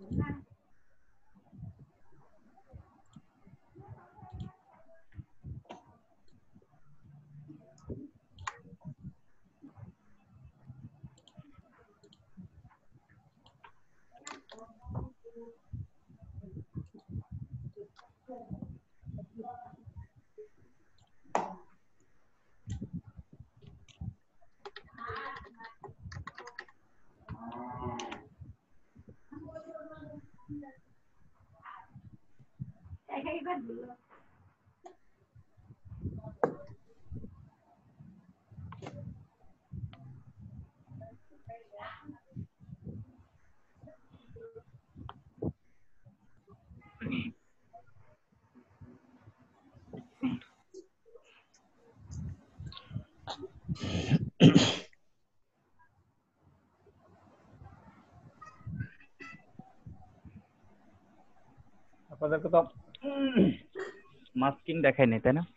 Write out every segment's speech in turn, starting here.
আপনাদেরকে তো মাস্কিং দেখায়নি, তাই না?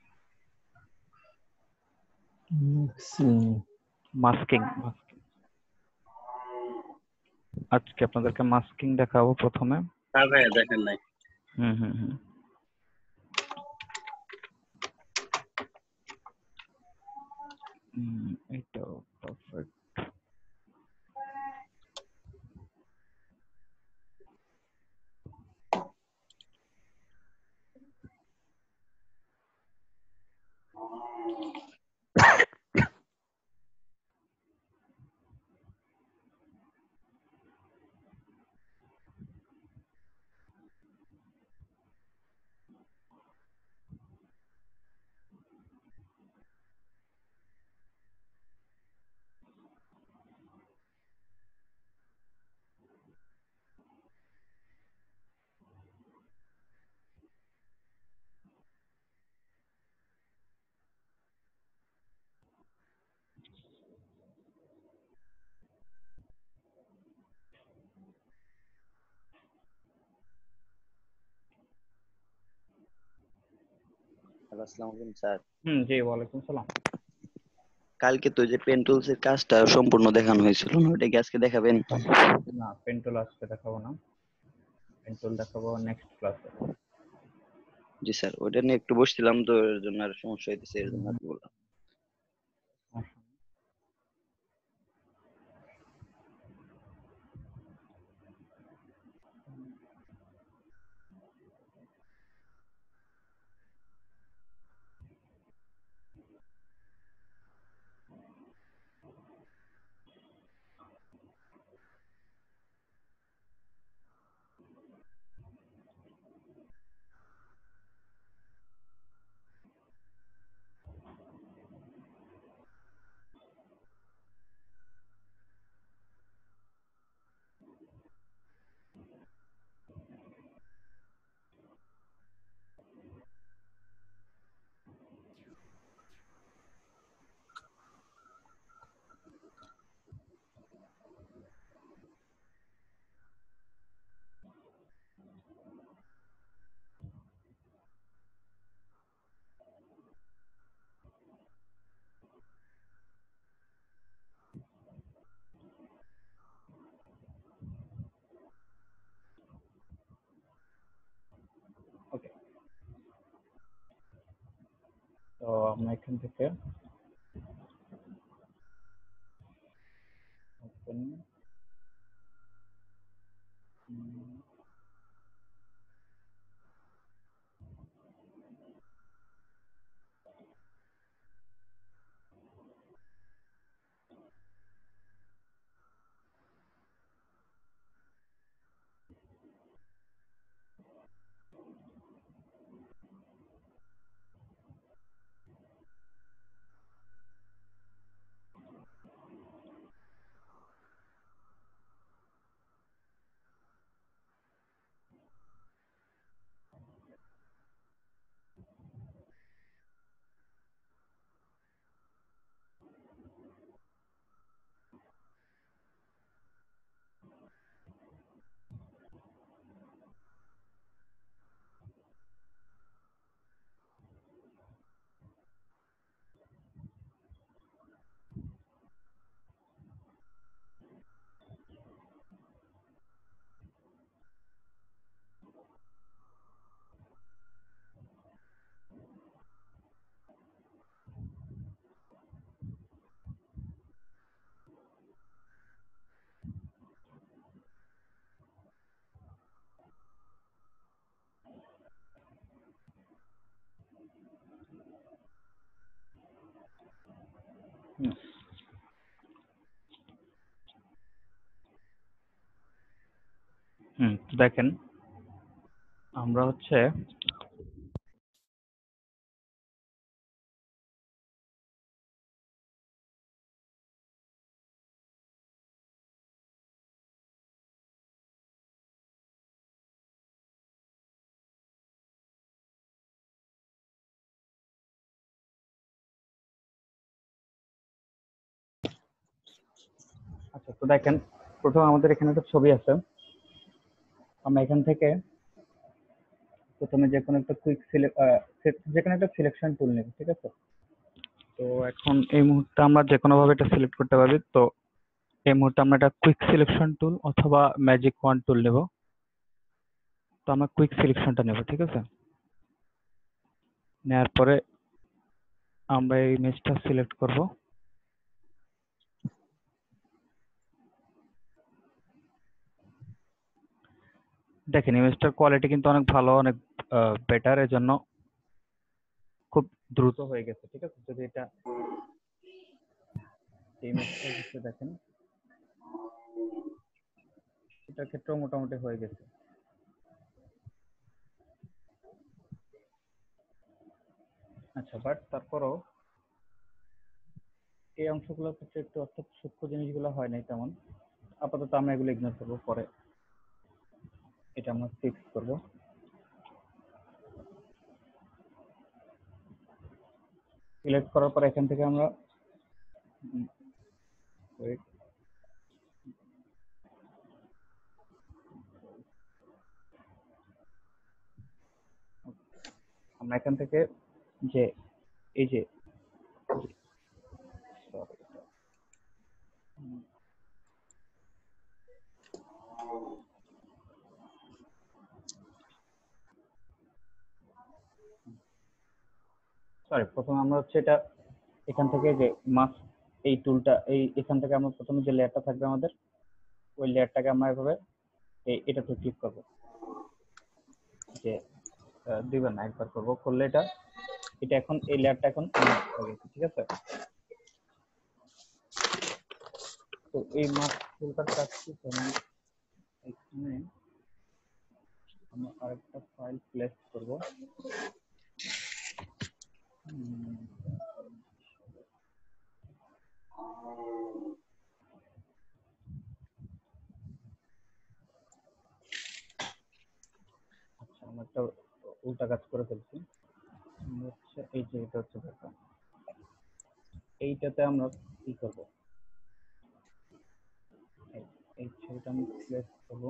মাস্কিং আজকে আপনাদেরকে মাস্কিং দেখাবো প্রথমে। হ্যাঁ ভাইয়া, দেখেন নাই। এইটাও পারফেক্ট। আসসালামু আলাইকুম স্যার। জি, ওয়ালাইকুম সালাম। কালকে তো যে পেন টুলস এর কাজটা সম্পূর্ণ দেখানো হয়েছিল না, ওটা কি আজকে দেখাবেন? না, পেন্টুল আজকে দেখাবো না, পেন্টুল দেখাবো নেক্সট ক্লাসে। জি স্যার, ওটা নিয়ে একটু বসছিলাম তো, এর জন্য আর সমস্যা হইতেছে, এর জন্য আর কি বললাম। ওকে, তো আমরা এখান থেকে open, দেখেন আমরা হচ্ছে আচ্ছা, তো দেখেন প্রথম আমাদের এখানে একটা ছবি আছে। আমরা এখান থেকে প্রথমে যে কোনো একটা যে কোনো একটা সিলেকশন টুল নেব, ঠিক আছে? তো এখন এই মুহূর্তে আমরা যে কোনো ভাবে এটা সিলেক্ট করতে পারি। তো এই মুহূর্তে আমরা একটা কুইক সিলেকশন টুল অথবা ম্যাজিক ওয়ান টুল নেব। তো আমরা কুইক সিলেকশনটা নেব, ঠিক আছে? নেওয়ার পরে আমরা এই ইমেজটা সিলেক্ট করব। দেখেন ইমেজটার কোয়ালিটি কিন্তু অনেক ভালো, অনেক বেটার, এর জন্য খুব দ্রুত হয়ে গেছে, ঠিক আছে? যদি এটা ইমেজটা হচ্ছে দেখেন এটার ক্ষেত্রেও মোটামুটি হয়ে গেছে। আচ্ছা, বাট তারপরও এই অংশগুলোর ক্ষেত্রে একটু অর্থাৎ সূক্ষ্ম জিনিসগুলো হয় নাই তেমন। আপাতত আমরা এগুলো ইগনোর করবো, পরে এটা আমরা ফিক্স করব। সিলেক্ট করার পর এখান থেকে আমরা wait, আমরা এখান থেকে যে এই যে sorry, প্রথমে আমরা হচ্ছে এটা এখান থেকে যে মাস্ক এই টুলটা এখান থেকে আমরা প্রথমে যে লেয়ারটা থাকবে আমাদের ওই লেয়ারটাকে আমরা এভাবে এটাতে ক্লিক করব। যে দুইবার না একবার করব, করলে এটা এটা এখন এই লেয়ারটা এখন হয়ে গেছে, ঠিক আছে? তো এই মাস্ক টুলটার কাজ কি? যেমন এখানে আমরা আরেকটা ফাইল প্লেস করব। আচ্ছা, আমরা একটা উল্টা কাজ করে ফেলছি। আমরা হচ্ছে এই যে এটা হচ্ছে ব্যাপার, এইটাতে আমরা কি করব? এই ছবিটা আমি প্লেস করব।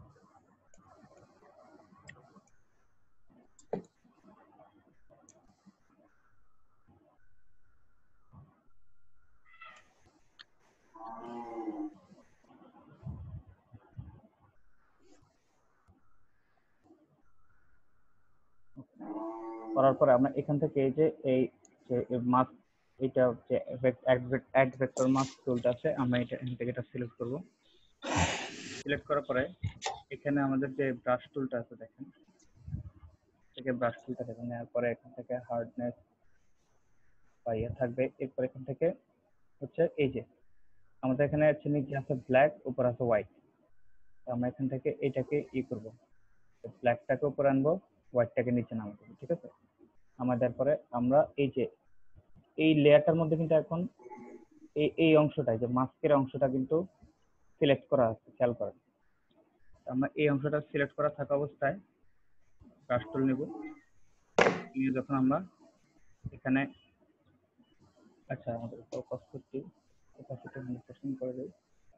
করার পরে আমরা এখান থেকে এই যে মাস্ক, এটা হচ্ছে অ্যাড ভেক্টর মাস্ক টুলটা আছে, আমরা এটা এখান থেকে এটা সিলেক্ট করব। সিলেক্ট করার পরে এখানে আমাদের যে ব্রাশ টুলটা আছে দেখেন, থেকে ব্রাশ টুলটা দেখে নেওয়ার পরে এখান থেকে হার্ডনেস বা ইয়ে থাকবে। এরপর এখান থেকে হচ্ছে এই যে আমাদের এখানে হচ্ছে নিচে আছে ব্ল্যাক, উপর আছে হোয়াইট। আমরা এখান থেকে এটাকে করব, ব্ল্যাকটাকে উপরে আনবো, হোয়াইটটাকে নিচে নামাবো, ঠিক আছে? আমাদের পরে আমরা এই যে এই লেয়ারটার মধ্যে কিন্তু এখন এই অংশটা, যে মাস্কের অংশটা কিন্তু সিলেক্ট করা আছে, খেয়াল করেন। আমরা এই অংশটা সিলেক্ট করা থাকা অবস্থায় ব্রাশ টুল নেব, নিয়ে যখন আমরা এখানে আচ্ছা আমাদের অপাসিটি 100% করে দেই।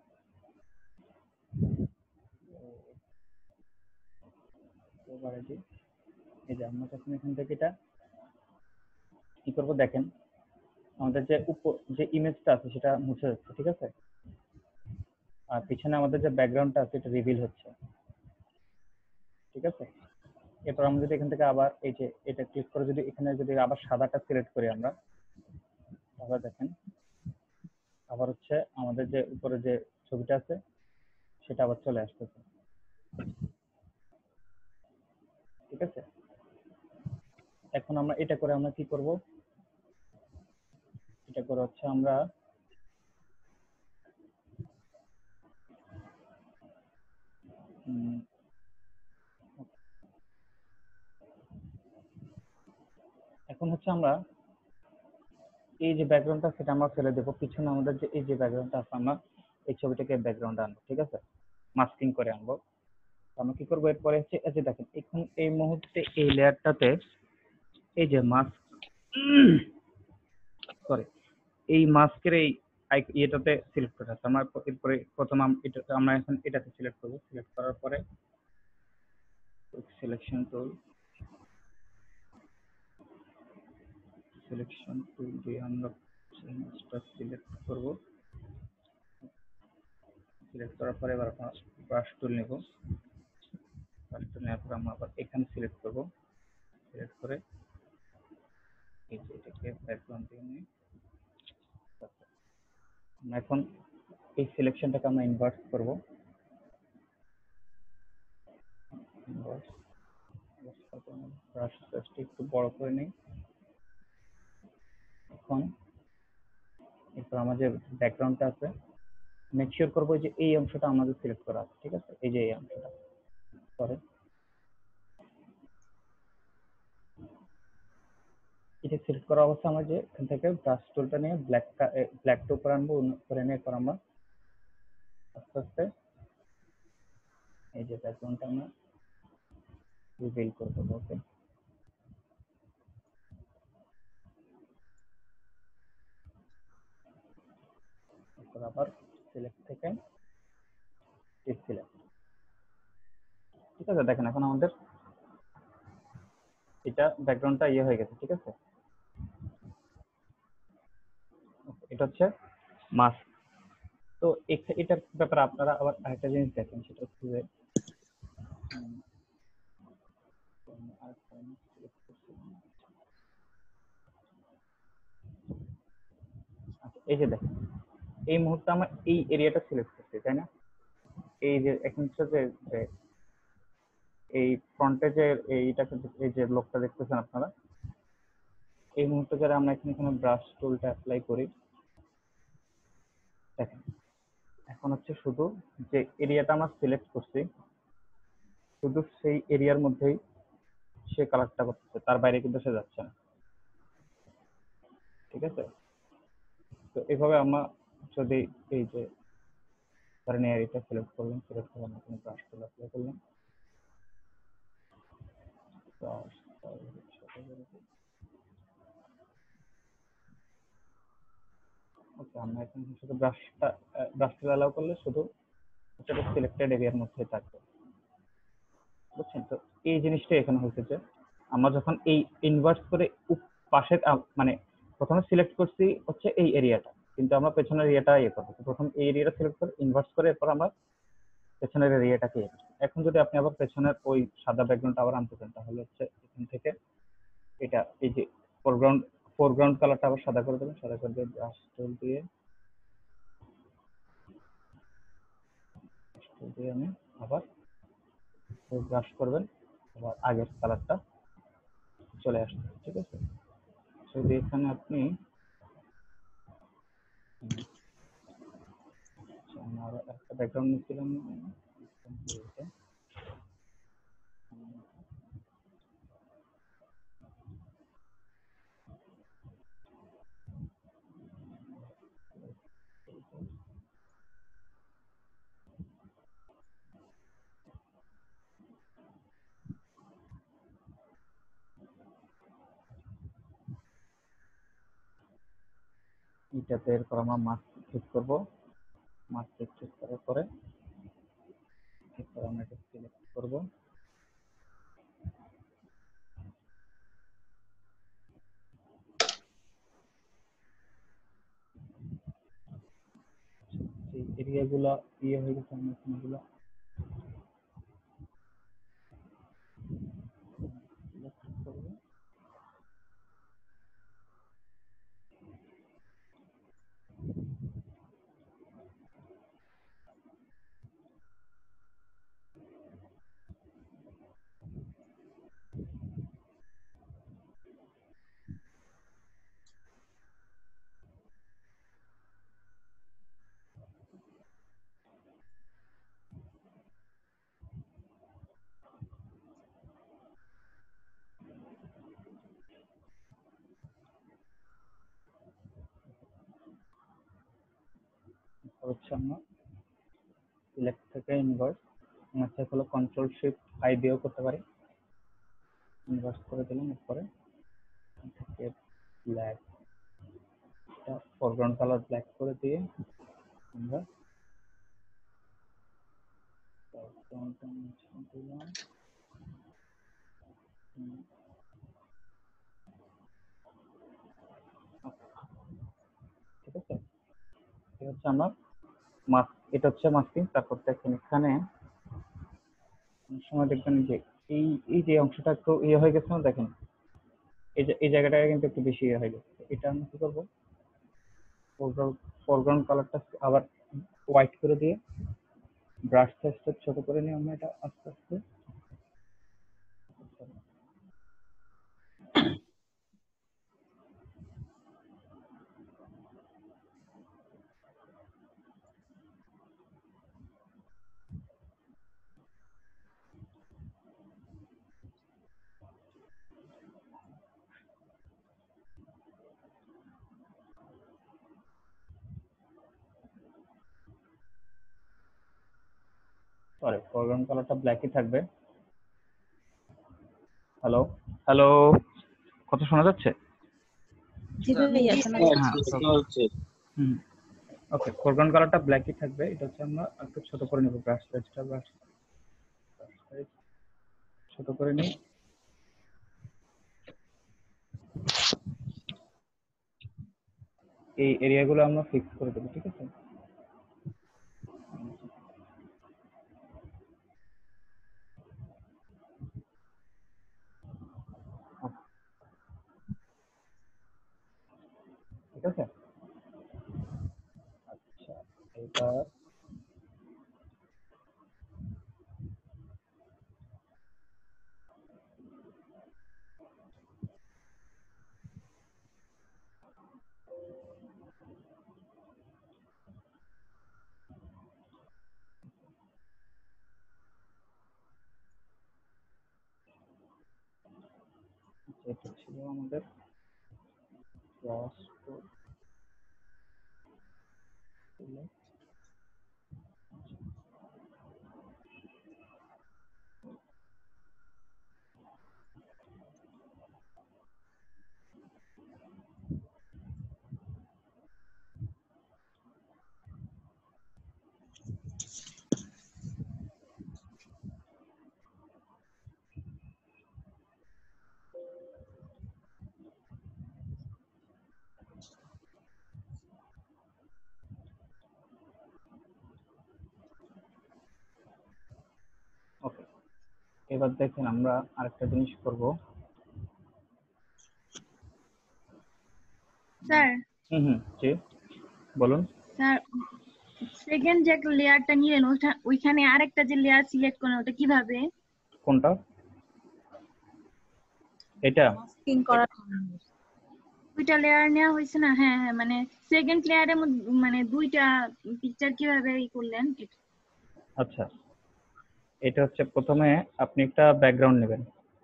এবারে যে এই যে আমরা যখন এখান থেকে এটা কি করবো দেখেন, আমাদের যে যে ইমেজটা আছে সেটা মুছে যাচ্ছে, ঠিক আছে? আর পিছনে আমাদের যে ব্যাকগ্রাউন্ডটা আছে এটা রিভিল হচ্ছে, ঠিক আছে? এরপর আমরা যদি এখান থেকে আবার এই যে এটা ক্লিক করে যদি এখানে যদি আবার সাদাটা সিলেক্ট করি আমরা, তাহলে দেখেন আবার হচ্ছে আমাদের যে উপরে যে ছবিটা আছে সেটা আবার চলে আসতেছে, ঠিক আছে? এখন আমরা এটা করে আমরা কি করব? এটা করে হচ্ছে আমরা এখন হচ্ছে আমরা এই যে ব্যাকগ্রাউন্ডটা সেটা আমরা ফেলে দেবো, পিছনে আমাদের যে এই যে ব্যাকগ্রাউন্ডটা আছে আমরা এই ছবিটাকে ব্যাকগ্রাউন্ডে আনবো, ঠিক আছে, মাস্কিং করে আনবো। আমরা কি করবো এরপরে হচ্ছে এই যে দেখেন এখন এই মুহূর্তে এই লেয়ারটাতে এই যে মাস্ক সরি এই মাস্কের এই ইয়েটাতে সিলেক্ট করে আছে আমরা। এরপরে প্রথম এটাতে আমরা এখন এটাতে সিলেক্ট করবো, সিলেক্ট করার পরে সিলেকশন টুল দিয়ে আমরা মাস্কটা সিলেক্ট করবো। সিলেক্ট করার পরে এবার আমরা ব্রাশ টুল নেব, ব্রাশ টুল নেওয়ার পর আমরা আবার এখানে সিলেক্ট করবো, সিলেক্ট করে এই যে এটাকে ব্যাকগ্রাউন্ড দিয়ে নিয়ে আমরা এখন এই সিলেকশনটাকে আমরা ইনভার্ট করবো। ব্রাশ সাইজটা একটু বড় করে নিই। এখন এরপর আমাদের ব্যাকগ্রাউন্ডটা আছে, মেক শিওর করবো যে এই অংশটা আমাদের সিলেক্ট করা আছে, ঠিক আছে, এই যে এই অংশটা পরে এটা সিলেক্ট করা অবস্থা আমরা যে এখান থেকে ব্রাশ টুলটা নিয়ে ব্ল্যাকটা উপরে আনবো, উপরে নিয়ে এরপর আমরা আস্তে আস্তে এই যে ব্যাকগ্রাউন্ডটা আমরা রিভিল করে দেবো। ওকে, এরপর আবার সিলেক্ট থেকে সিলেক্ট, ঠিক আছে। দেখেন এখন আমাদের এটা ব্যাকগ্রাউন্ডটা ইয়ে হয়ে গেছে, ঠিক আছে। এটা হচ্ছে মাস্ক। তো এটার ব্যাপারে আপনারা আবার আরেকটা জিনিস দেখেন, সেটা হচ্ছে যে এই যে দেখেন এই মুহূর্তে আমরা এই এরিয়াটা সিলেক্ট করছি, তাই না। এই যে এখন হচ্ছে যে এই ফ্রন্টে যে এইটাকে এই যে লোকটা দেখতেছেন আপনারা, এই মুহূর্তে যারা আমরা এখানে ব্রাশ টুলটা অ্যাপ্লাই করি, দেখেন এখন হচ্ছে শুধু যে এরিয়াটা আমরা সিলেক্ট করছি শুধু সেই এরিয়ার মধ্যেই সে কালারটা করতেছে, তার বাইরে কিন্তু সে যাচ্ছে না, ঠিক আছে। তো এইভাবে আমরা যদি এই যে ধরেন এরিয়াটা সিলেক্ট করলাম, সিলেক্ট করে আমরা এখানে ব্রাশ টুল অ্যাপ্লাই করলাম, ওকে, আমরা এখন শুধু ব্রাশ টুল অ্যালাউ করলে শুধু সেটা সিলেক্টেড এরিয়ার মধ্যে থাকবে, বুঝছেন। তো এই জিনিসটা এখানে হয়েছে যে আমরা যখন এই ইনভার্স করে পাশের মানে প্রথমে সিলেক্ট করছি হচ্ছে এই এরিয়াটা, কিন্তু আমরা পেছনের এরিয়াটা ইয়ে করবো, প্রথম এই এরিয়াটা সিলেক্ট করে ইনভার্স করে এরপর আমরা পেছনের এরিয়াটাকে ইয়ে করছি। এখন যদি আপনি আবার পেছনের ওই সাদা ব্যাকগ্রাউন্ড আবার আনতে চান তাহলে হচ্ছে এখান থেকে এটা এই যে ফোরগ্রাউন্ড কালারটা আবার সাদা করে দেবেন, সাদা করে দিয়ে ব্রাশ টুল দিয়ে আমি আবার ব্রাশ করবেন, আবার আগের কালারটা চলে আসবে, ঠিক আছে। যদি এখানে আপনি আমার একটা ব্যাকগ্রাউন্ড নিচ্ছিলাম, এটাতে এরপর আমরা মাস্ক ঠিক করবো, মাস্ক ঠিক করার পরে এরপর আমরা এটা সিলেক্ট করবো, এই এরিয়াগুলো ইয়ে হয়ে গেছে, আমরা এগুলো সিলেক্ট করবো। হচ্ছে আমরা সিলেক্ট থেকে ইনভার্স, আমরা চেক হলো কন্ট্রোল শিফট আই দিয়েও করতে পারি। ইনভার্স করে দিলাম, এরপরে থেকে ব্ল্যাক, ফরগ্রাউন্ড কালার ব্ল্যাক করে দিয়ে আমরা ব্যাকগ্রাউন্ডটা মুছে দিলাম। ঠিক আছে, এটা হচ্ছে আমার মাস্ক, এটা হচ্ছে মাস্কিং। তারপর দেখেন এখানে অনেক সময় দেখবেন যে এই এই যে অংশটা একটু ইয়ে হয়ে গেছে না, দেখেন এই জায়গাটায় কিন্তু একটু বেশি ইয়ে হয়ে গেছে। এটা আমরা কি করবো, ফরগ্রাউন্ড কালারটা আবার হোয়াইট করে দিয়ে ব্রাশ সাইজটা ছোট করে নিয়ে আমরা এটা আস্তে আস্তে সরি, ফরগ্রাউন্ড কালারটা ব্ল্যাকই থাকবে। হ্যালো হ্যালো, কথা শোনা যাচ্ছে? জি ভাইয়া শোনা যাচ্ছে। হুম, ওকে, ফরগ্রাউন্ড কালারটা ব্ল্যাকই থাকবে। এটা হচ্ছে আমরা একটু ছোট করে নেব, ব্রাশ সাইজটা ছোট করে নিই। এই এরিয়াগুলো আমরা ফিক্স করে দেবো, ঠিক আছে? ঠিক আছে, আচ্ছা এটা এটা ছিল আমাদের ক্রস কোড। ওকে, এবার দেখেন আমরা আরেকটা জিনিস করব। স্যার হুম হুম, জি বলুন। স্যার সেকেন্ড যে লেয়ারটা নিলেন ওইখানে আরেকটা যে লেয়ার সিলেক্ট করেন ওটা কিভাবে? কোনটা? এটা মাস্কিং করা দুইটা লেয়ার নেওয়া হয়েছে না? হ্যাঁ হ্যাঁ, মানে সেকেন্ড লেয়ারের মধ্যে মানে দুইটা পিকচার কিভাবে ই করলেন? আচ্ছা, এটা হচ্ছে প্রথমে আপনি একটা ব্যাকগ্রাউন্ড নেবেন।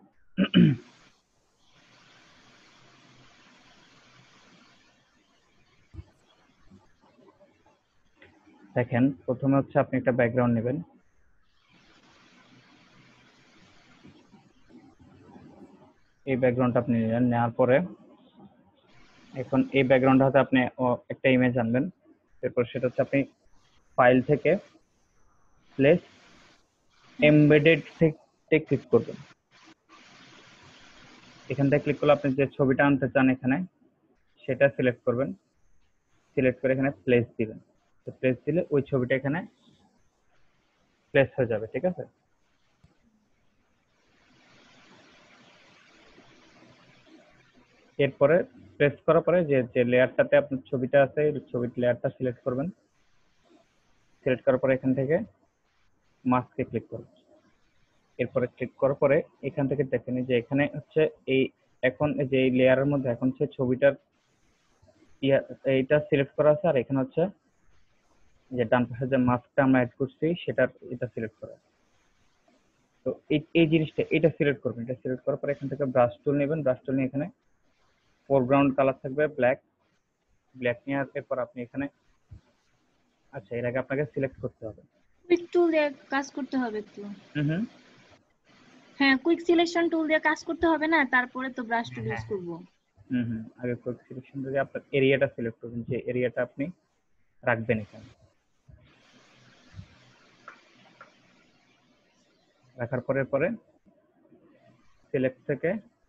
দেখেন প্রথমে হচ্ছে আপনি একটা ব্যাকগ্রাউন্ড নেবেন। এই ব্যাকগ্রাউন্ডটা আপনি নিলেন, নেওয়ার পরে এখন এই ব্যাকগ্রাউন্ডের হাতে আপনি একটা ইমেজ আনবেন। এরপর সেটা হচ্ছে আপনি ফাইল থেকে প্লেস এমবেডেড থেকে ক্লিক করবেন। এখান থেকে ক্লিক করলে আপনি যে ছবিটা আনতে চান এখানে সেটা সিলেক্ট করবেন। সিলেক্ট করে এখানে প্লেস দিবেন। তো প্লেস দিলে ওই ছবিটা এখানে প্লেস হয়ে যাবে, ঠিক আছে? এরপরে প্রেস করার পরে যে যে লেয়ারটাতে আপনার ছবিটা আছে ছবির লেয়ারটা সিলেক্ট করবেন। সিলেক্ট করার পরে এখান থেকে মাস্কে ক্লিক করবেন। এরপরে ক্লিক করার পরে এখান থেকে দেখেন যে এখানে হচ্ছে এই এখন যে এই লেয়ারের মধ্যে এখন হচ্ছে ছবিটার এইটা সিলেক্ট করা আছে, আর এখানে হচ্ছে যে ডান পাশে যে মাস্কটা আমরা অ্যাড করছি সেটার এটা সিলেক্ট করা আছে। তো এই জিনিসটা এটা সিলেক্ট করবেন। এটা সিলেক্ট করার পরে এখান থেকে ব্রাশ টুল নেবেন। ব্রাশ টুল নিয়ে এখানে ফোরগ্রাউন্ড কালার থাকবে ব্ল্যাক, ব্ল্যাক নিয়ে এরপর আপনি এখানে আচ্ছা, এর আগে আপনাকে সিলেক্ট করতে হবে। কুইক টুল দিয়ে কাজ করতে হবে একটু। হুম। হ্যাঁ, কুইক সিলেকশন টুল দিয়ে কাজ করতে হবে না, তারপরে তো ব্রাশ টুল হ্যাঁ ইউজ করব। আগে কুইক সিলেকশন থেকে আপনার এরিয়াটা সিলেক্ট করবেন, যে এরিয়াটা আপনি রাখবেন এখানে। রাখার পরে সিলেক্ট থেকে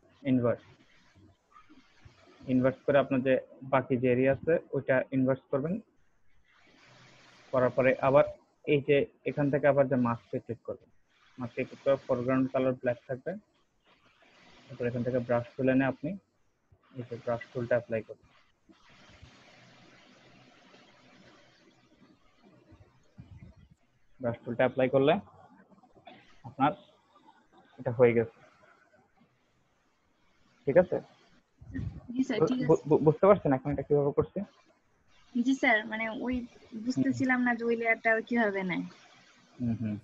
ইনভার্স করে আপনার যে বাকি যে এরিয়া আছে ওইটা ইনভার্স করবেন। করার পরে আবার এই যে এখান থেকে আবার যে মাস্কে ক্লিক করবেন, মাস্কে ক্লিক করে ফরগ্রাউন্ড কালার ব্ল্যাক থাকবে। তারপর এখান থেকে ব্রাশ টুল এনে আপনি এই যে ব্রাশ টুলটা অ্যাপ্লাই করবেন। ব্রাশ টুলটা অ্যাপ্লাই করলে আপনার এটা হয়ে গেছে। ঠিক আছে, জি স্যার, ঠিক আছে। বুঝতে পারছেন এখন এটা কিভাবে করছে? জি স্যার, মানে ওই বুঝতেছিলাম না যে ওই লেয়ারটা কিভাবে নেয়। হুম।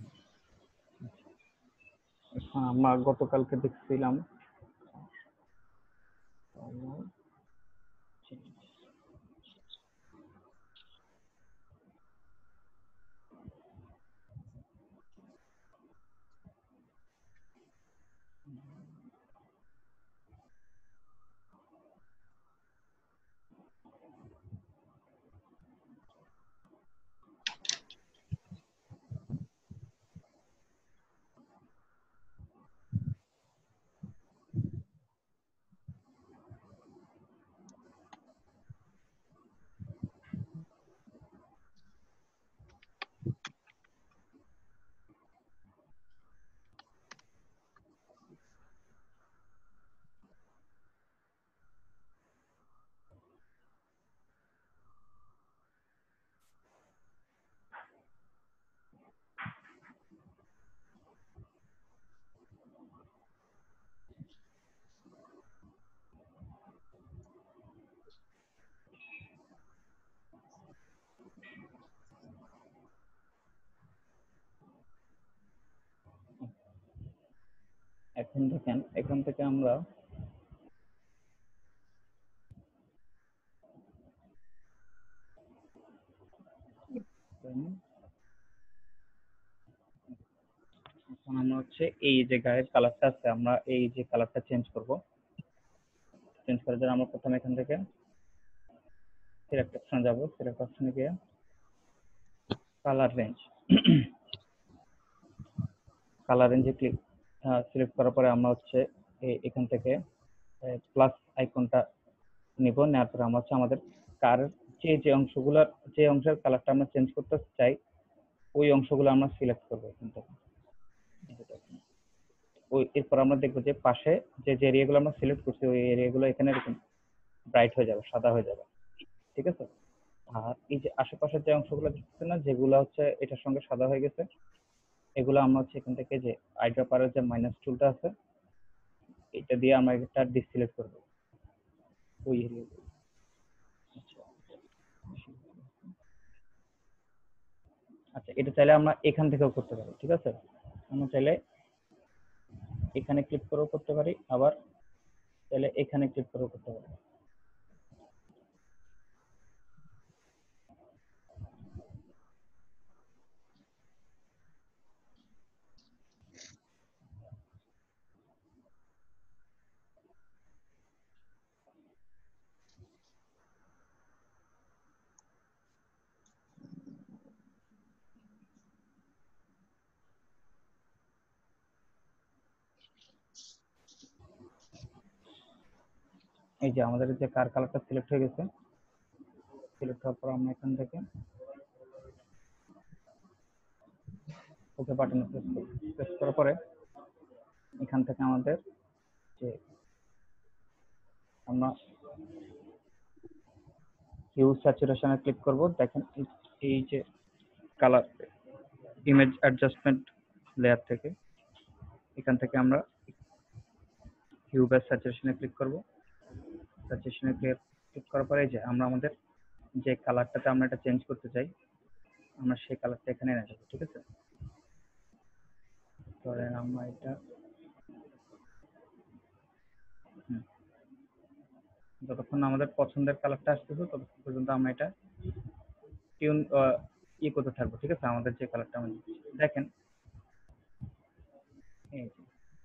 এখন আমরা গতকালকে দেখছিলাম এখন দেখেন এখান থেকে আমরা এখন আমরা হচ্ছে এই যে গায়ের কালারটা আছে, আমরা এই যে কালারটা চেঞ্জ করব। চেঞ্জ করার জন্য আমরা প্রথমে এখান থেকে সিলেক্ট অপশনে যাব। সিলেক্ট অপশনে গিয়ে কালার রেঞ্জে সিলেক্ট করার পরে আমরা হচ্ছে এখান থেকে প্লাস আইকনটা নিব। নেওয়ার পরে আমরা হচ্ছে আমাদের কার যে অংশের কালারটা আমরা চেঞ্জ করতে চাই ওই অংশগুলো আমরা সিলেক্ট করবো এখান থেকে। এরপর আমরা দেখবো যে পাশে যে এরিয়াগুলো আমরা সিলেক্ট করছি ওই এরিয়াগুলো এখানে এরকম ব্রাইট হয়ে যাবে, সাদা হয়ে যাবে। ঠিক আছে, আর এই যে আশেপাশের যে অংশগুলো দেখতেছেন না, যেগুলো হচ্ছে এটার সঙ্গে সাদা হয়ে গেছে, এগুলো আমরা হচ্ছে এখান থেকে যে আইড্রপারের যে মাইনাস টুলটা আছে এটা দিয়ে আমরা এটা ডিসিলেক্ট করব ওই এরিয়াগুলো। আচ্ছা, এটা চাইলে আমরা এখান থেকেও করতে পারি। ঠিক আছে, আমরা চাইলে এখানে ক্লিক করেও করতে পারি, আবার চাইলে এখানে ক্লিক করেও করতে পারি। এই যে আমাদের যে কার কালারটা সিলেক্ট হয়ে গেছে, সিলেক্ট হওয়ার পর আমরা এখান থেকে ওকে বাটনে প্রেস করব। প্রেস করার পরে এখান থেকে আমাদের যে আমরা হিউ স্যাচুরেশনে ক্লিক করব। দেখেন এই যে কালার ইমেজ অ্যাডজাস্টমেন্ট লেয়ার থেকে এখান থেকে আমরা হিউ বা স্যাচুরেশনে ক্লিক করব। স্যাচুরেশনে ক্লিক করার পরে যে আমরা আমাদের যে কালারটাতে আমরা এটা চেঞ্জ করতে চাই আমরা সেই কালারটা এখানে এনে দেবো। ঠিক আছে, ধরেন আমরা এটা যতক্ষণ আমাদের পছন্দের কালারটা আসতেছে ততক্ষণ পর্যন্ত আমরা এটা করতে থাকবো, ঠিক আছে? আমাদের যে কালারটা আমি দেখেন, এই যে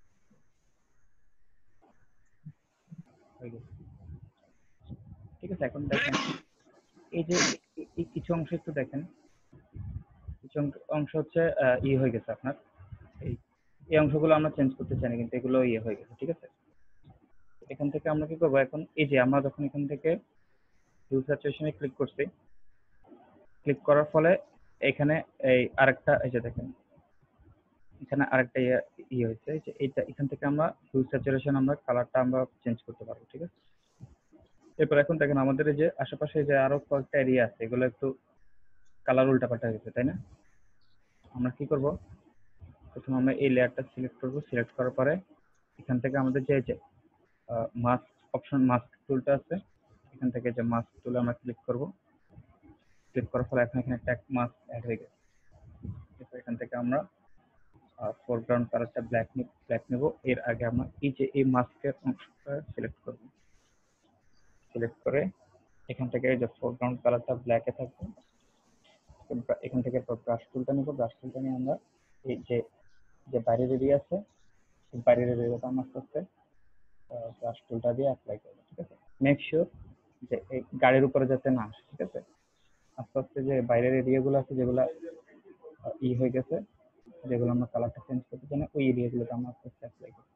হয়ে গেছে, ঠিক আছে? এখন দেখেন এই যে এই কিছু অংশ একটু দেখেন, কিছু অংশ হচ্ছে হয়ে গেছে আপনার, এই এই অংশগুলো আমরা চেঞ্জ করতে চাই না, কিন্তু এগুলো হয়ে গেছে, ঠিক আছে? এখান থেকে আমরা কি করবো এখন, এই যে আমরা যখন এখান থেকে হিউ স্যাচুরেশনে ক্লিক করছি, ক্লিক করার ফলে এখানে এই আরেকটা, এই যে দেখেন এখানে আরেকটা হয়েছে, যে এইটা এখান থেকে আমরা হিউ স্যাচুরেশন আমরা কালারটা আমরা চেঞ্জ করতে পারবো, ঠিক আছে? এরপর এখন দেখেন আমাদের এই যে আশেপাশে যে আরো কয়েকটা এরিয়া আছে, এগুলো একটু কালার উল্টাপাল্টা হয়ে গেছে, তাই না? আমরা কি করব, প্রথমে আমরা এই লেয়ারটা সিলেক্ট করব, সিলেক্ট করার পরে এখান থেকে আমাদের যে মাস্ক অপশন, মাস্ক টুলটা আছে, এখান থেকে যে মাস্ক টুলে আমরা ক্লিক করব, ক্লিক করার ফলে এখন এখানে একটা মাস্ক অ্যাড হয়ে গেছে। এখান থেকে আমরা ফোরগ্রাউন্ড কালারটা ব্ল্যাক নেব। এর আগে আমরা এই যে এই মাস্কের অংশটা সিলেক্ট করব, সিলেক্ট করে এখান থেকে এই যে ফোরগ্রাউন্ড কালারটা ব্ল্যাকে থাকবে, এখান থেকে ব্রাশ টুলটা নেব, ব্রাশ টুলটা নিয়ে আমরা এই যে যে বাইরের এরিয়া আছে, বাইরের এরিয়াটা আমরা আস্তে আস্তে ব্রাশ টুলটা দিয়ে অ্যাপ্লাই করবো, ঠিক আছে? মেক শিওর যে এই গাড়ির উপরে যাতে না আসে, ঠিক আছে? আস্তে আস্তে যে বাইরের এরিয়াগুলো আছে, যেগুলো হয়ে গেছে, যেগুলো আমরা কালারটা চেঞ্জ করতে চাই না, ওই এরিয়াগুলোতে আমরা আস্তে আস্তে অ্যাপ্লাই করবো।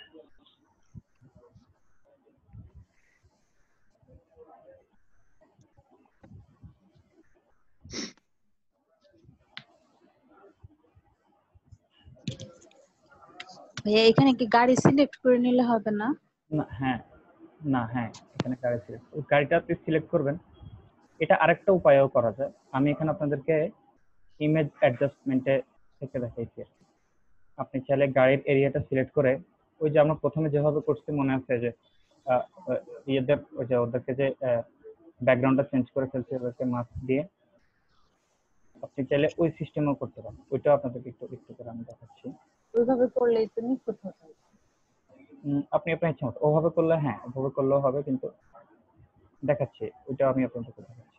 ভাইয়া এখানে কি গাড়ি সিলেক্ট করে নিলে হবে না? না, হ্যাঁ, না, হ্যাঁ, এখানে গাড়ি সিলেক্ট, ওই গাড়িটা আপনি সিলেক্ট করবেন। এটা আরেকটা উপায়ও করা যায়, আমি এখানে আপনাদেরকে ইমেজ অ্যাডজাস্টমেন্টে থেকে দেখাইছি আর কি। আপনি চাইলে গাড়ির এরিয়াটা সিলেক্ট করে, ওই যে আমরা প্রথমে যেভাবে করছি মনে আছে যে ইয়েদের, ওই যে ওদেরকে যে ব্যাকগ্রাউন্ডটা চেঞ্জ করে ফেলছি ওদেরকে মাস্ক দিয়ে, আপনি চাইলে ওই সিস্টেমও করতে পারেন। ওইটাও আপনাদেরকে একটু একটু করে আমি দেখাচ্ছি। ওইভাবে করলেই তো নিখুঁত হবে। আপনি আপনার ইচ্ছা মতো ওভাবে করলে, হ্যাঁ ওভাবে করলেও হবে, কিন্তু দেখাচ্ছি ওইটাও আমি আপনাদেরকে দেখাচ্ছি।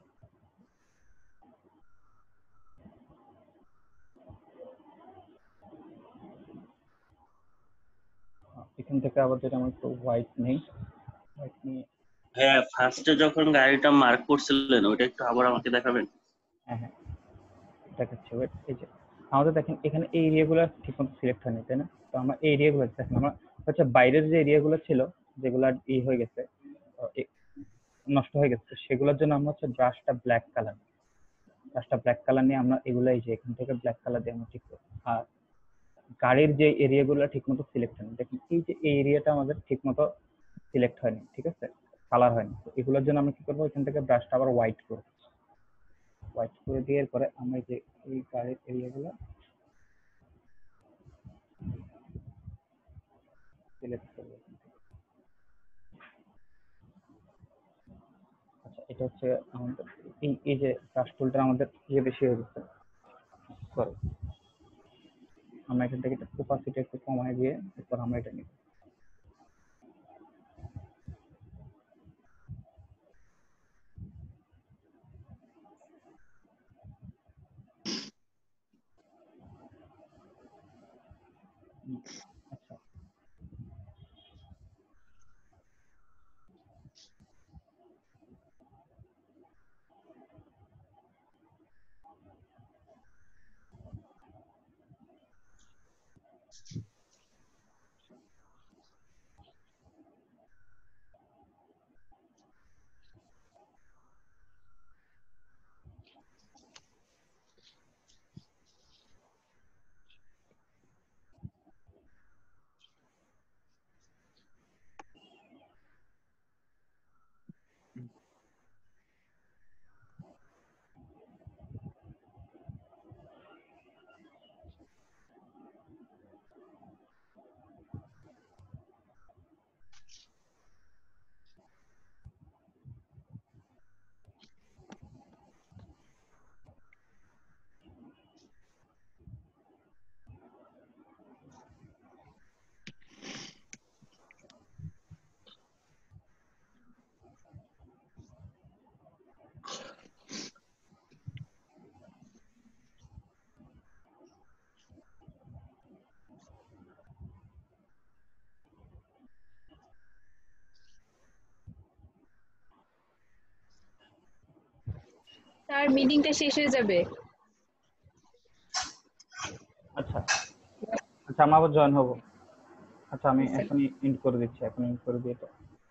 এখান থেকে আবার যেটা আমার একটু হোয়াইট নেই, হোয়াইট নিয়ে, হ্যাঁ, ফার্স্টে যখন গাড়িটা মার্ক করছিলেন ওটা একটু আবার আমাকে দেখাবেন। হ্যাঁ হ্যাঁ দেখাচ্ছি, ওয়েট। এই যে আমাদের দেখেন এখানে এই এরিয়াগুলো ঠিকমতো সিলেক্ট হয়নি, তাই না? তো আমরা এই এরিয়াগুলো দেখেন, আমরা হচ্ছে বাইরের যে এরিয়াগুলো ছিল, যেগুলো হয়ে গেছে, নষ্ট হয়ে গেছে, সেগুলোর জন্য আমরা হচ্ছে ব্রাশটা ব্ল্যাক কালার নিয়ে আমরা এগুলো এই যে এখান থেকে ব্ল্যাক কালার দিয়ে আমরা ঠিক করবো। আর গাড়ির যে এরিয়াগুলো ঠিকমতো সিলেক্ট হয়নি, দেখুন এই যে এই এরিয়াটা আমাদের ঠিকমতো সিলেক্ট হয়নি, ঠিক আছে? কালার হয়নি। তো এগুলোর জন্য আমরা কি করবো, এখান থেকে ব্রাশটা আবার হোয়াইট করবো, হোয়াইট করে দিয়ে পরে আমরা যে এই গাড়ির এরিয়াগুলো সিলেক্ট করবো। আচ্ছা, এটা হচ্ছে আমাদের এই যে ব্রাশ টুলটা আমাদের বেশি হয়ে গেছে, সরি, আমরা এখান থেকে ওপাসিটি একটু কমায় দিয়ে এরপর আমরা এটা নিব। আচ্ছা, তার মিটিংটা শেষ হয়ে যাবে। আচ্ছা আচ্ছা, আমি আবার জয়েন হব। আচ্ছা আমি এখনই ইন্ড করে দিচ্ছি, এখন ইন্ড করে দিয়ে তো